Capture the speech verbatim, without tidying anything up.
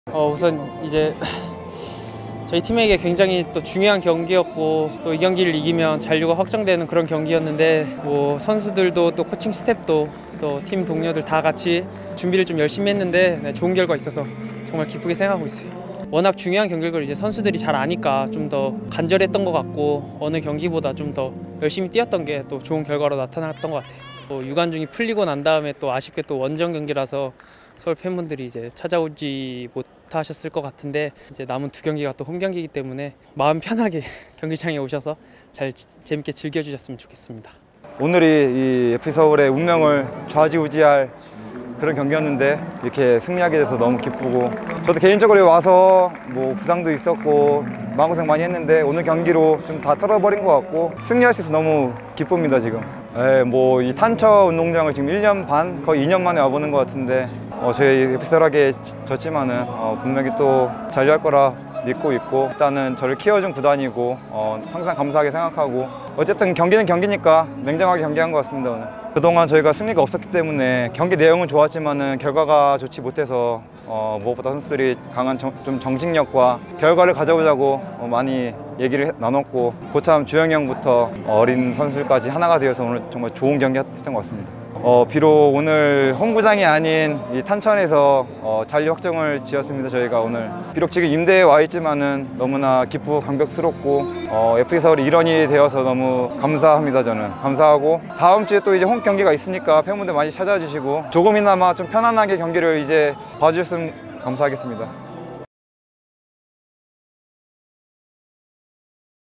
어, 우선 이제 저희 팀에게 굉장히 또 중요한 경기였고 또 이 경기를 이기면 잔류가 확정되는 그런 경기였는데 뭐 선수들도 또 코칭 스태프도 또 팀 동료들 다 같이 준비를 좀 열심히 했는데 네, 좋은 결과 있어서 정말 기쁘게 생각하고 있어요. 워낙 중요한 경기를 이제 선수들이 잘 아니까 좀 더 간절했던 것 같고 어느 경기보다 좀 더 열심히 뛰었던 게 또 좋은 결과로 나타났던 것 같아요. 또 유관중이 풀리고 난 다음에 또 아쉽게 또 원정 경기라서 서울 팬분들이 이제 찾아오지 못하셨을 것 같은데 이제 남은 두 경기가 또 홈 경기이기 때문에 마음 편하게 경기장에 오셔서 잘 재밌게 즐겨주셨으면 좋겠습니다. 오늘이 이 에프씨서울의 운명을 좌지우지할 그런 경기였는데 이렇게 승리하게 돼서 너무 기쁘고 저도 개인적으로 와서 뭐 부상도 있었고 마음고생 많이 했는데 오늘 경기로 좀 다 털어버린 것 같고 승리할 수 있어서 너무 기쁩니다 지금. 예, 뭐 이 탄처 운동장을 지금 일 년 반 거의 이 년 만에 와보는 것 같은데 어, 저희 에프씨서울하게 졌지만은 어, 분명히 또 잔류할 거라 믿고 있고 일단은 저를 키워준 구단이고 어, 항상 감사하게 생각하고 어쨌든 경기는 경기니까 냉정하게 경기한 것 같습니다. 오늘 그동안 저희가 승리가 없었기 때문에 경기 내용은 좋았지만은 결과가 좋지 못해서 어, 무엇보다 선수들이 강한 정, 좀 정직력과 결과를 가져오자고 어, 많이 얘기를 해, 나눴고 고참 주영이 형부터 어린 선수들까지 하나가 되어서 오늘 정말 좋은 경기 했던 것 같습니다. 어, 비록 오늘 홈구장이 아닌 이 탄천에서 어, 잔류 확정을 지었습니다. 저희가 오늘 비록 지금 임대에 와 있지만은 너무나 기쁘고 감격스럽고 어, 에프씨서울이 일원이 되어서 너무 감사합니다. 저는 감사하고 다음 주에 또 이제 홈 경기가 있으니까 팬분들 많이 찾아주시고 조금이나마 좀 편안하게 경기를 이제 봐주셨으면 감사하겠습니다.